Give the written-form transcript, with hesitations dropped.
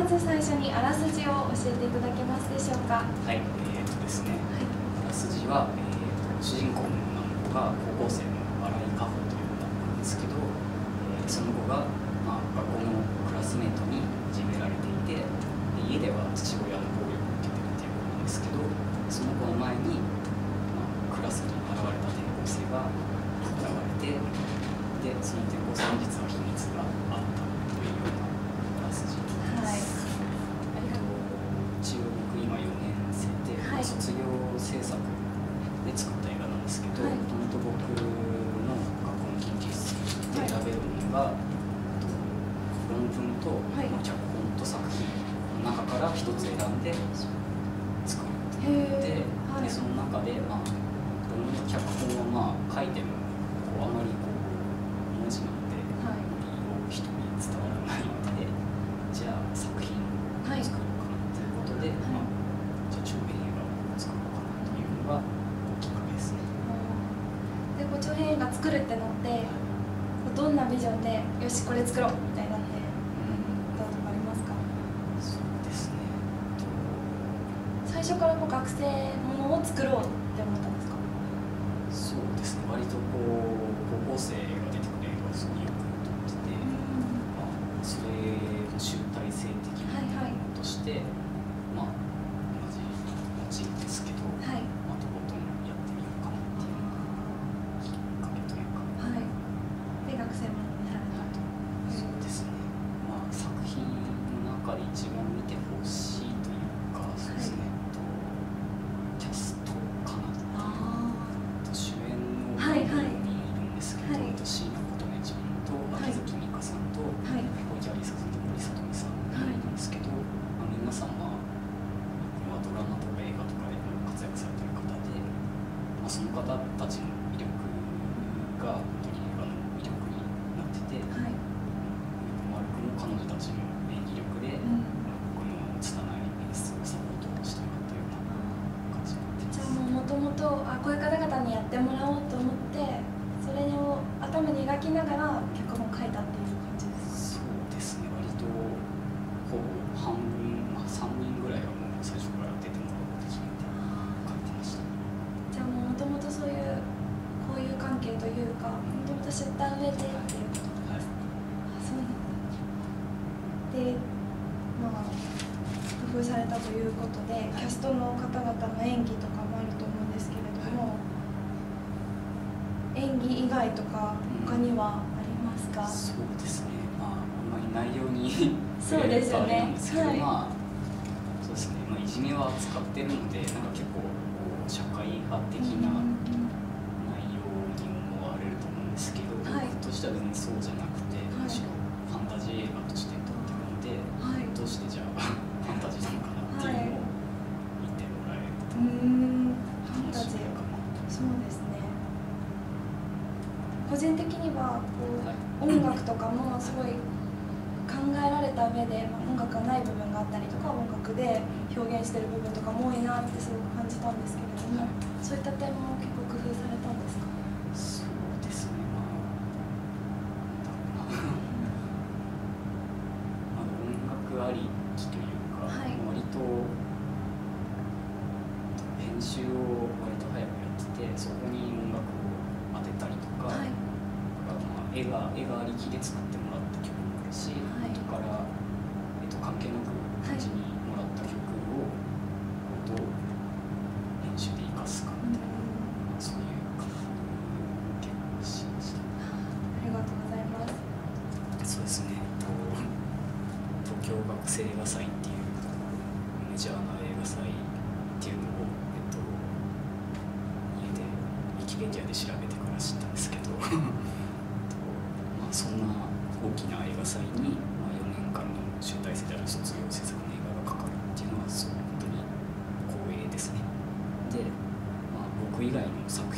まず最初にあらすじを教えていただけますでしょうか。 はい、ですね、あらすじは、主人公の女の子が高校生の新井果歩という女の子なんですけど、その子が、学校のクラスメートにいじめられていて、家では父親の暴力を受けてるっていう子なんですけど、その子の前に、クラスに現れた転校生が現れて、でその転校生に実は秘密があったというようなあらすじです。 はい、 一応僕今4年生で、卒業制作で作った映画なんですけど、もともと僕の学校の研究室で選べるものが、論文と、脚本と作品の中から一つ選んで作るっていうので、その中で、論文と脚本は書いてもあまり文字なんで、人に伝わらないので、じゃあ作品を作ろうかなということで、じゃあ長編映画を作ろうかなというのがきっかけですね。 で長編映画作るってなって、どんなビジョンでよしこれ作ろうみたいなってどうとかありますか？ そうですね。 最初から学生ものを作ろうって思ったんですか？ そうですね。割と高校生が出てくる映画をすごいよく撮ってて、それの集大成的なものとして、同じモチーフですけど、とことんやってみようかなっていうきっかけというか。 で学生ものになられたと。 そうですね。作品の中で一番見てほしいというか、そうですね。キャストかなっていう。主演の方にいるんですけど、椎名琴音ちゃんと秋月美香さんと小池有沙さんと森聡美さんがいるんですけど、皆さんはドラマとか映画とかで活躍されてる方で、その方たちの魅力が本当に映画の魅力になってて、丸くも彼女たちの演技力で、僕の拙い演出をサポートしてもらったような感じになってます。 じゃあもともとこういう方々にやってもらおうと思って、それを頭に描きながら脚本を書いたっていう感じですか？ そうですね。割とほぼ半分、3人ぐらいはもう最初から出てもらおうと決めて書いてました。 じゃあもともとそういう交友関係というか、もともと知った上でっていうことなんです。そうなんです。で、工夫されたということで、キャストの方々の演技とかもあると思うんですけれども、演技以外とか他にはありますか？ そうですね。あんまり内容にそうですよね。 なんですけど、そうですね。いじめは扱ってるので、結構社会派的な内容に思われると思うんですけど、僕としては全然そうじゃなくて、むしろファンタジー映画として撮ってるので、どうしてじゃあファンタジーなのかなっていうのを見てもらえると楽しめるかな。 そうですね。個人的には音楽とかもすごい考えられた上で、音楽がない部分があったりとか、音楽で表現してる部分とかも多いなってすごく感じたんですけれども、そういった点も結構工夫されたんですか？ そうですね。音楽ありきというか、割と編集を割と早くやってて、そこに音楽を当てたりとか、絵がありきで作ってもらった曲もあるし、後から、関係なくうちにもらった曲をどう編集で生かすかみたいな、そういう工夫結構しました。 ありがとうございます。 そうですね。東京学生映画祭っていうメジャーな映画祭っていうのを、家でウィキペディアで調べてから知ったんですけどそんな大きな映画祭に、4年間の集大成である卒業制作の映画がかかるっていうのは本当に光栄ですね。で、僕以外の作